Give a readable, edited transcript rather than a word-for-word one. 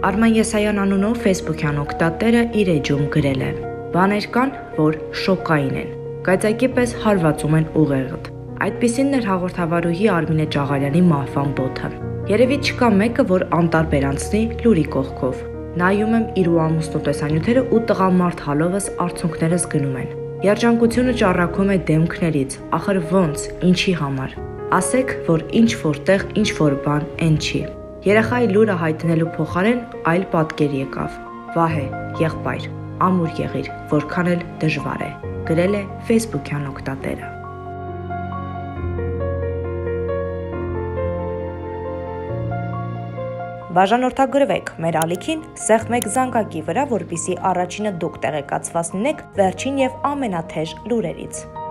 Արման Եսայան անունով Facebook-յան օգտատերը իր էջում գրել է. «Բաներ կան, որ շոկային են, կայծակի պես հարվածում են ուղեղդ»։ Այդպիսին էր հաղորդավարուհի Արմինե Ճաղարյանի մահվան բոթը։ Երևի չկա մեկը, որ անտարբեր անցնի լուրի կողքով։ Նայում եմ իր ու ամուսնու տեսանյութերը ու տղամարդ հալովս արցունքներս գնում են։ Երջանկությունը ճառագում է դեմքներից, ախր ոնց, ինչի համար։ Ասեք, որ ինչ որտեղ ինչ որ բան են չի։ Երեխայի լուրը հայտնելու փոխարեն այլ պատկեր եկավ։ Վահե, եղբայր, ամուր եղիր, որքան էլ դժվար է, գրել է Facebook-յան օգտատերը։ Բաժանորդագրվեք մեր ալիքին սեղմեք զանգակի վրա, որպեսզի առաջինը դուք տեղեկացված լինեք վերջին եւ ամենաթեժ լուրերից։